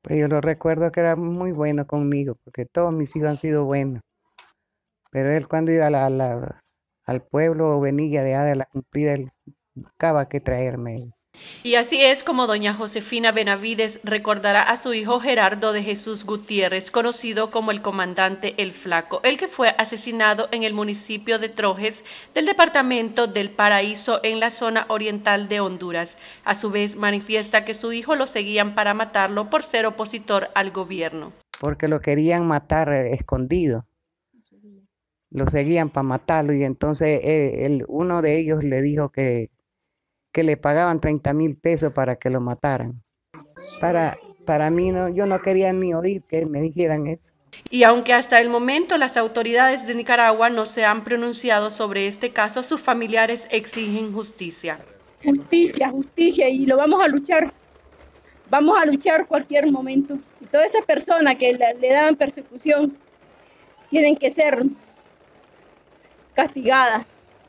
Pues yo lo recuerdo que era muy bueno conmigo, porque todos mis hijos han sido buenos. Pero él cuando iba al pueblo o venía de la cumplida, él buscaba que traerme. Y así es como doña Josefina Benavides recordará a su hijo Gerardo de Jesús Gutiérrez, conocido como el comandante El Flaco, el que fue asesinado en el municipio de Trojes del departamento del Paraíso en la zona oriental de Honduras. A su vez manifiesta que su hijo lo seguían para matarlo por ser opositor al gobierno. Porque lo querían matar escondido, lo seguían para matarlo y entonces uno de ellos le dijo que le pagaban 30,000 pesos para que lo mataran. Para mí, no, yo no quería ni oír que me dijeran eso. Y aunque hasta el momento las autoridades de Nicaragua no se han pronunciado sobre este caso, sus familiares exigen justicia. Justicia, justicia, y lo vamos a luchar cualquier momento. Y todas esas personas que le daban persecución tienen que ser castigadas.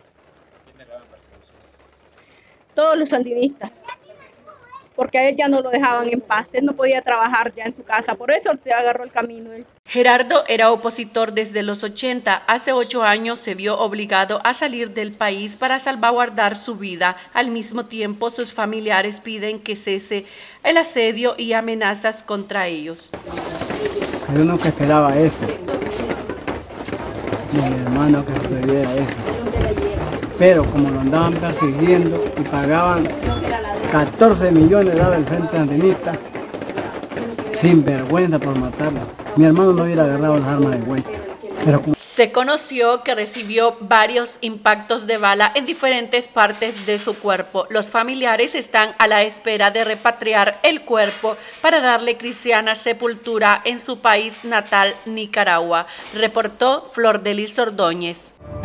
Todos los sandinistas, porque a él ya no lo dejaban en paz, él no podía trabajar ya en su casa, por eso se agarró el camino él. Gerardo era opositor desde los 80. Hace 8 años se vio obligado a salir del país para salvaguardar su vida. Al mismo tiempo, sus familiares piden que cese el asedio y amenazas contra ellos. Yo nunca esperaba eso, ni mi hermano que sucediera eso. Pero como lo andaban persiguiendo y pagaban 14 millones daba el Frente Sandinista, sin vergüenza por matarlo. Mi hermano no hubiera agarrado las armas de güey. Se conoció que recibió varios impactos de bala en diferentes partes de su cuerpo. Los familiares están a la espera de repatriar el cuerpo para darle cristiana sepultura en su país natal, Nicaragua, reportó Flor de Lis Ordóñez.